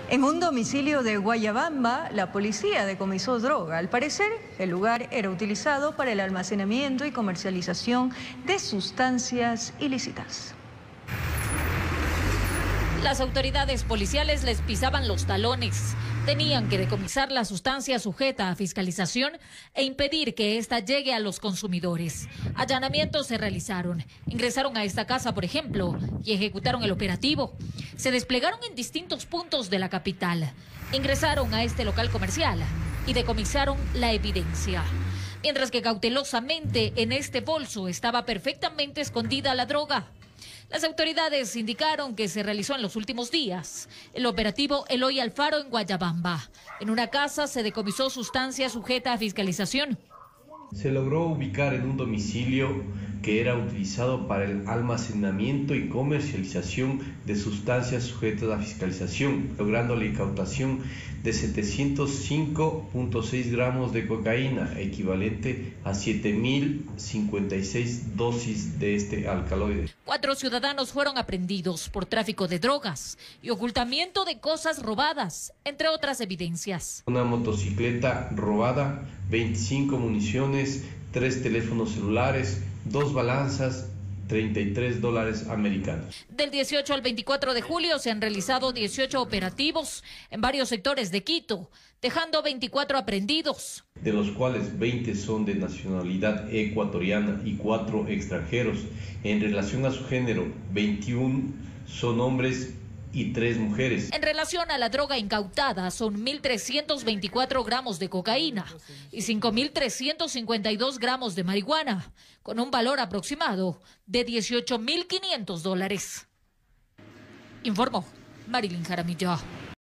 En un domicilio de Guayabamba, la policía decomisó droga. Al parecer, el lugar era utilizado para el almacenamiento y comercialización de sustancias ilícitas. Las autoridades policiales les pisaban los talones. Tenían que decomisar la sustancia sujeta a fiscalización e impedir que ésta llegue a los consumidores. Allanamientos se realizaron. Ingresaron a esta casa, por ejemplo, y ejecutaron el operativo. Se desplegaron en distintos puntos de la capital. Ingresaron a este local comercial y decomisaron la evidencia. Mientras que cautelosamente en este bolso estaba perfectamente escondida la droga. Las autoridades indicaron que se realizó en los últimos días el operativo Eloy Alfaro en Guayabamba. En una casa se decomisó sustancia sujeta a fiscalización. Se logró ubicar en un domicilio que era utilizado para el almacenamiento y comercialización de sustancias sujetas a fiscalización, logrando la incautación de 705.6 gramos de cocaína, equivalente a 7.056 dosis de este alcaloide. 4 ciudadanos fueron aprehendidos por tráfico de drogas y ocultamiento de cosas robadas, entre otras evidencias. Una motocicleta robada, 25 municiones, 3 teléfonos celulares, 2 balanzas, $33 americanos. Del 18 al 24 de julio se han realizado 18 operativos en varios sectores de Quito, dejando 24 aprehendidos. De los cuales 20 son de nacionalidad ecuatoriana y 4 extranjeros. En relación a su género, 21 son hombres y 3 mujeres. En relación a la droga incautada, son 1.324 gramos de cocaína y 5.352 gramos de marihuana, con un valor aproximado de $18.500. Informó Marilyn Jaramillo.